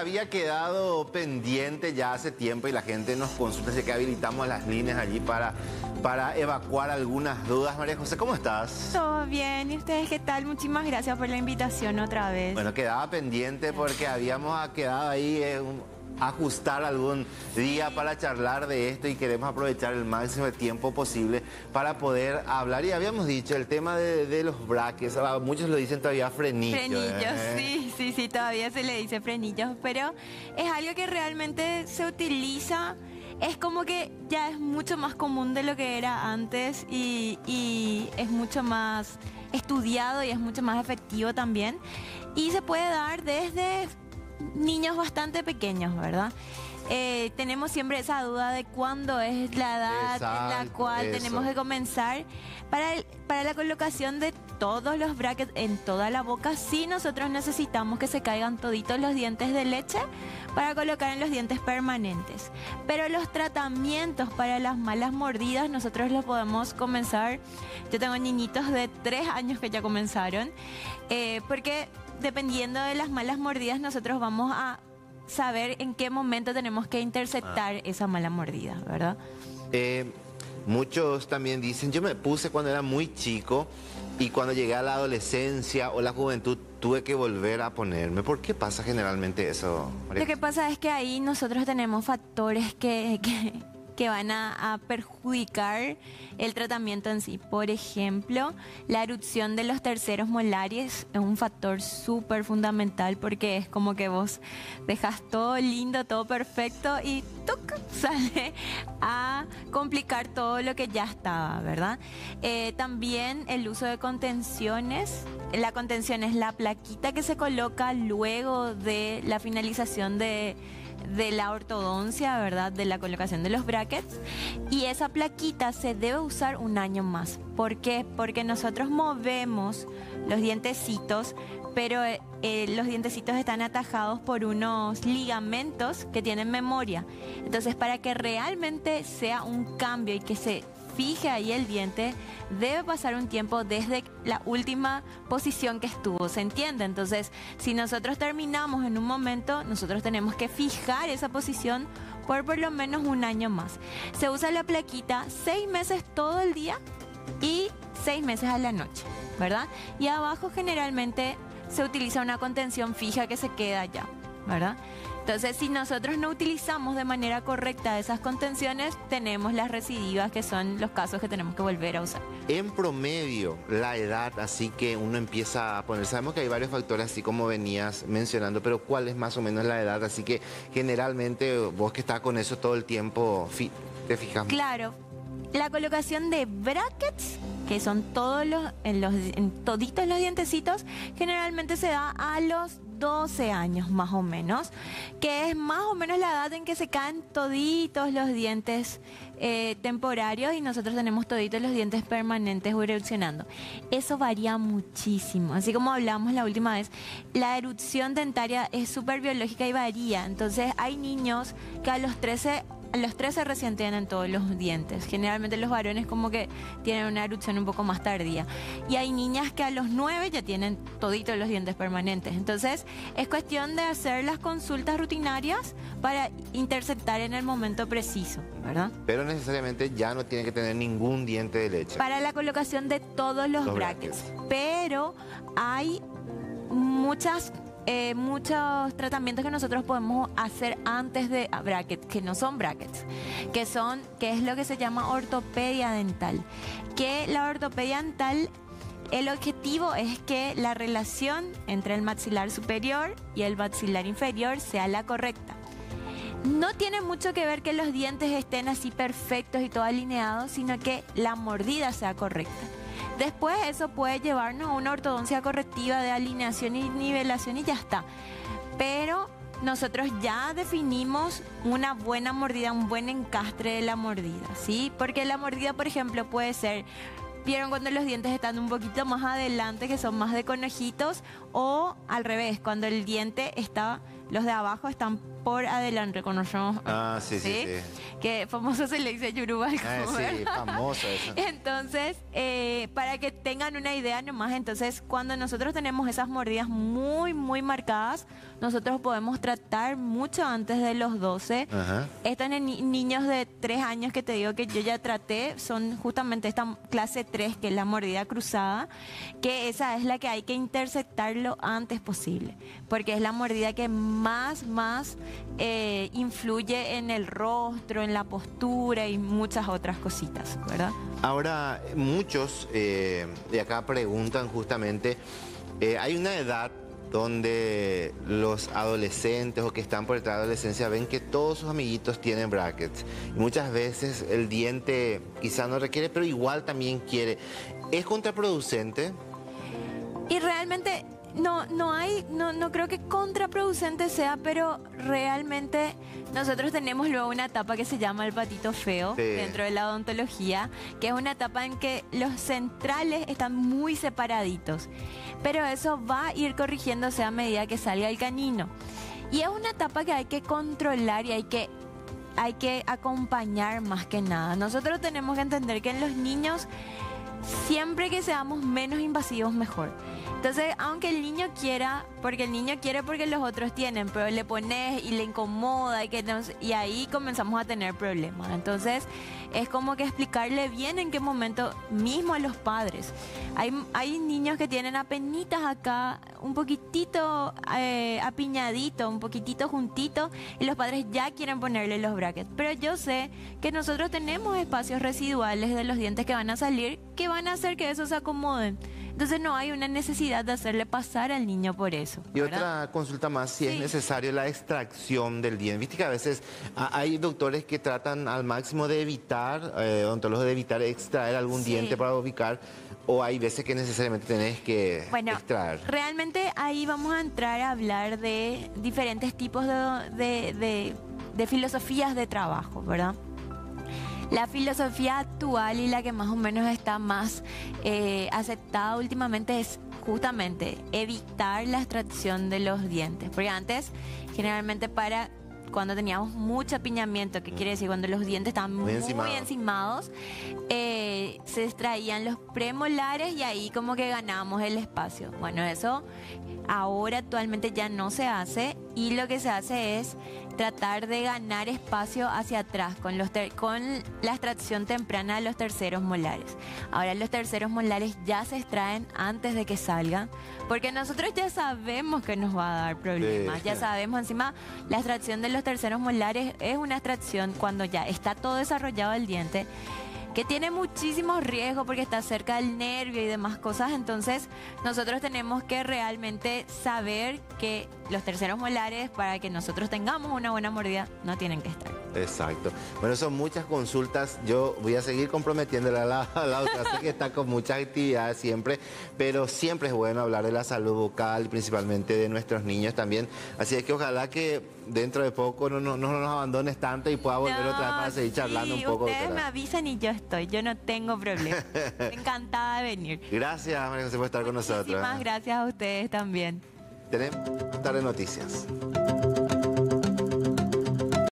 había quedado pendiente ya hace tiempo y la gente nos consulta, así que habilitamos las líneas allí para evacuar algunas dudas. María José, ¿cómo estás? Todo bien, ¿y ustedes qué tal? Muchísimas gracias por la invitación otra vez. Bueno, quedaba pendiente porque habíamos quedado ahí ajustar algún día para charlar de esto y queremos aprovechar el máximo de tiempo posible para poder hablar. Y habíamos dicho el tema de los brackets, muchos lo dicen todavía frenillos. Frenillos, sí, todavía se le dice frenillos, pero es algo que realmente se utiliza. Es como que ya es mucho más común de lo que era antes y es mucho más estudiado y es mucho más efectivo también. Y se puede dar desde niños bastante pequeños, ¿verdad? Tenemos siempre esa duda de cuándo es la edad en la cual tenemos que comenzar. Para la colocación de todos los brackets en toda la boca, sí nosotros necesitamos que se caigan toditos los dientes de leche para colocar en los dientes permanentes. Pero los tratamientos para las malas mordidas nosotros los podemos comenzar. Yo tengo niñitos de 3 años que ya comenzaron, porque dependiendo de las malas mordidas nosotros vamos a saber en qué momento tenemos que interceptar esa mala mordida, ¿verdad? Muchos también dicen, yo me puse cuando era muy chico y cuando llegué a la adolescencia o la juventud tuve que volver a ponerme. ¿Por qué pasa generalmente eso, María? Lo que pasa es que ahí nosotros tenemos factores que van a perjudicar el tratamiento en sí. Por ejemplo, la erupción de los terceros molares es un factor súper fundamental porque es como que vos dejas todo lindo, todo perfecto y ¡tuc! Sale a complicar todo lo que ya estaba, ¿verdad? También el uso de contenciones. La contención es la plaquita que se coloca luego de la finalización de la ortodoncia, ¿verdad? De la colocación de los brackets. Y esa plaquita se debe usar 1 año más. ¿Por qué? Porque nosotros movemos los dientecitos, pero los dientecitos están atajados por unos ligamentos que tienen memoria. Entonces, para que realmente sea un cambio y que se fije ahí el diente, debe pasar un tiempo desde la última posición que estuvo, ¿se entiende? Entonces, si nosotros terminamos en un momento, nosotros tenemos que fijar esa posición por lo menos 1 año más. Se usa la plaquita 6 meses todo el día y 6 meses a la noche, ¿verdad? Y abajo generalmente se utiliza una contención fija que se queda allá, ¿verdad? Entonces, si nosotros no utilizamos de manera correcta esas contenciones, tenemos las recidivas, que son los casos que tenemos que volver a usar. En promedio, la edad, así que uno empieza a poner, sabemos que hay varios factores, así como venías mencionando, pero ¿cuál es más o menos la edad? Así que generalmente vos que estás con eso todo el tiempo, te fijas. Claro, la colocación de brackets, que son todos toditos los dientecitos, generalmente se da a los 12 años más o menos, que es más o menos la edad en que se caen toditos los dientes temporarios y nosotros tenemos toditos los dientes permanentes erupcionando. Eso varía muchísimo, así como hablamos la última vez, la erupción dentaria es súper biológica y varía. Entonces hay niños que a los 13 recién tienen todos los dientes. Generalmente los varones como que tienen una erupción un poco más tardía. Y hay niñas que a los 9 ya tienen toditos los dientes permanentes. Entonces es cuestión de hacer las consultas rutinarias para interceptar en el momento preciso, ¿verdad? Pero necesariamente ya no tienen que tener ningún diente de leche. Para la colocación de todos los brackets. Pero hay muchos tratamientos que nosotros podemos hacer antes de brackets, que no son brackets, que es lo que se llama ortopedia dental. Que la ortopedia dental, el objetivo es que la relación entre el maxilar superior y el maxilar inferior sea la correcta. No tiene mucho que ver que los dientes estén así perfectos y todo alineados, sino que la mordida sea correcta. Después eso puede llevarnos a una ortodoncia correctiva de alineación y nivelación y ya está. Pero nosotros ya definimos una buena mordida, un buen encastre de la mordida, ¿sí? Porque la mordida, por ejemplo, puede ser, ¿vieron cuando los dientes están un poquito más adelante, que son más de conejitos? O al revés, cuando el diente está los de abajo están por adelante, conocemos. Ah, sí. Que famoso se le dice Yoruba al comer. Sí, famoso eso. Entonces, para que tengan una idea nomás, entonces cuando nosotros tenemos esas mordidas muy, muy marcadas, nosotros podemos tratar mucho antes de los 12. Ajá. Estos niños de 3 años que te digo que yo ya traté, son justamente esta clase 3, que es la mordida cruzada, que esa es la que hay que interceptar lo antes posible, porque es la mordida que más influye en el rostro, en la postura y muchas otras cositas, ¿verdad? Ahora, muchos de acá preguntan justamente, hay una edad donde los adolescentes o que están por detrás de la adolescencia ven que todos sus amiguitos tienen brackets. Y muchas veces el diente quizá no requiere, pero igual también quiere. ¿Es contraproducente? Y realmente no creo que contraproducente sea, pero realmente nosotros tenemos luego una etapa que se llama el patito feo dentro de la odontología, que es una etapa en que los centrales están muy separaditos, pero eso va a ir corrigiéndose a medida que salga el canino. Y es una etapa que hay que controlar y hay que acompañar más que nada. Nosotros tenemos que entender que en los niños, siempre que seamos menos invasivos, mejor. Entonces, aunque el niño quiera, porque el niño quiere porque los otros tienen, pero le pones y le incomoda y ahí comenzamos a tener problemas. Entonces, es como que explicarle bien en qué momento, mismo a los padres. Hay niños que tienen apenitas acá, un poquitito apiñadito, un poquitito juntito, y los padres ya quieren ponerle los brackets. Pero yo sé que nosotros tenemos espacios residuales de los dientes que van a salir, que van a hacer que eso se acomoden. Entonces no hay una necesidad de hacerle pasar al niño por eso, Y ¿verdad? otra consulta más, si es necesario la extracción del diente. Viste que a veces hay doctores que tratan al máximo de evitar, odontólogos de evitar extraer algún diente para ubicar, o hay veces que necesariamente tenés que extraer. Realmente ahí vamos a entrar a hablar de diferentes tipos de filosofías de trabajo, ¿verdad? La filosofía actual y la que más o menos está más aceptada últimamente es justamente evitar la extracción de los dientes. Porque antes, generalmente cuando teníamos mucho apiñamiento, que quiere decir cuando los dientes estaban muy encimados, se extraían los premolares y ahí como que ganábamos el espacio. Bueno, eso ahora actualmente ya no se hace, y lo que se hace es tratar de ganar espacio hacia atrás con la extracción temprana de los terceros molares. Ahora los terceros molares ya se extraen antes de que salgan, porque nosotros ya sabemos que nos va a dar problemas, ya sabemos. Encima, la extracción de los terceros molares es una extracción cuando ya está todo desarrollado el diente, que tiene muchísimos riesgos porque está cerca del nervio y demás cosas. Entonces nosotros tenemos que realmente saber que los terceros molares, para que nosotros tengamos una buena mordida, no tienen que estar. Exacto. Bueno, son muchas consultas. Yo voy a seguir comprometiéndole a la otra. Sé que está con muchas actividades siempre, pero siempre es bueno hablar de la salud bucal, principalmente de nuestros niños también. Así es que ojalá que dentro de poco no nos abandones tanto y pueda volver otra vez para seguir charlando un poco. Ustedes me avisan y yo estoy. Yo no tengo problema. Encantada de venir. Gracias, María José, por estar con nosotros. Muchísimas gracias a ustedes también. Tenemos Tarde Noticias.